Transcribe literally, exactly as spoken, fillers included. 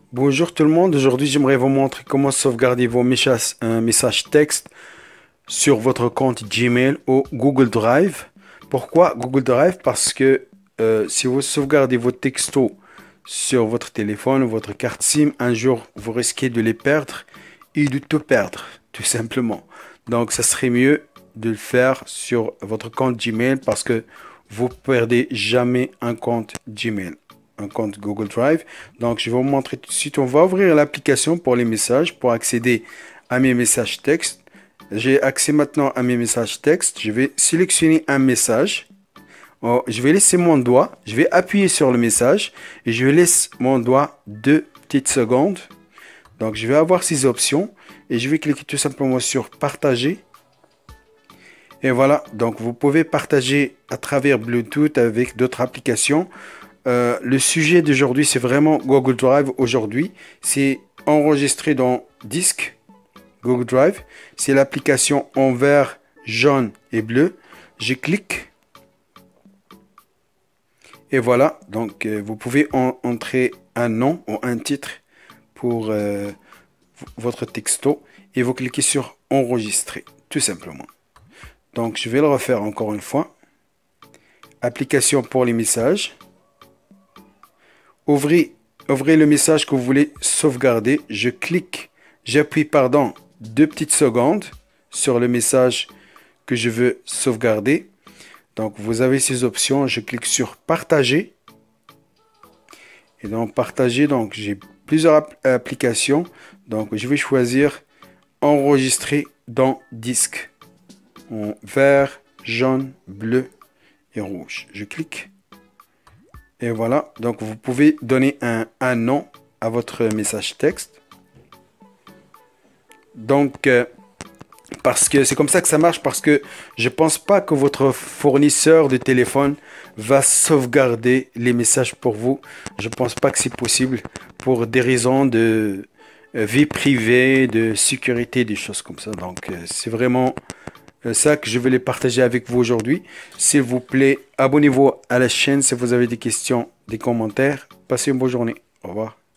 Bonjour tout le monde, aujourd'hui j'aimerais vous montrer comment sauvegarder vos messages, un message texte sur votre compte Gmail ou Google Drive. Pourquoi Google Drive? Parce que euh, si vous sauvegardez vos textos sur votre téléphone ou votre carte SIM, un jour vous risquez de les perdre et de tout perdre, tout simplement. Donc ça serait mieux de le faire sur votre compte Gmail parce que vous perdez jamais un compte Gmail. Un compte Google Drive. Donc, je vais vous montrer tout de suite. On va ouvrir l'application pour les messages, pour accéder à mes messages texte. J'ai accès maintenant à mes messages texte. Je vais sélectionner un message. Oh, je vais laisser mon doigt. Je vais appuyer sur le message et je laisse mon doigt deux petites secondes. Donc, je vais avoir ces options et je vais cliquer tout simplement sur partager. Et voilà. Donc, vous pouvez partager à travers Bluetooth avec d'autres applications. Euh, le sujet d'aujourd'hui, c'est vraiment Google Drive. Aujourd'hui, c'est enregistré dans disque Google Drive. C'est l'application en vert, jaune et bleu. Je clique. Et voilà. Donc, euh, vous pouvez en entrer un nom ou un titre pour euh, votre texto. Et vous cliquez sur enregistrer, tout simplement. Donc, je vais le refaire encore une fois. Application pour les messages. Ouvrez, ouvrez le message que vous voulez sauvegarder. Je clique, j'appuie, pardon, deux petites secondes sur le message que je veux sauvegarder. Donc, vous avez ces options. Je clique sur partager. Et dans partager, donc, j'ai plusieurs applications. Donc, je vais choisir enregistrer dans disque. En vert, jaune, bleu et rouge. Je clique. Et voilà, donc vous pouvez donner un, un nom à votre message texte. Donc, euh, parce que c'est comme ça que ça marche, parce que je ne pense pas que votre fournisseur de téléphone va sauvegarder les messages pour vous. Je ne pense pas que c'est possible pour des raisons de euh, vie privée, de sécurité, des choses comme ça. Donc, euh, c'est vraiment ça que je vais les partager avec vous aujourd'hui. S'il vous plaît, abonnez-vous à la chaîne si vous avez des questions, des commentaires. Passez une bonne journée. Au revoir.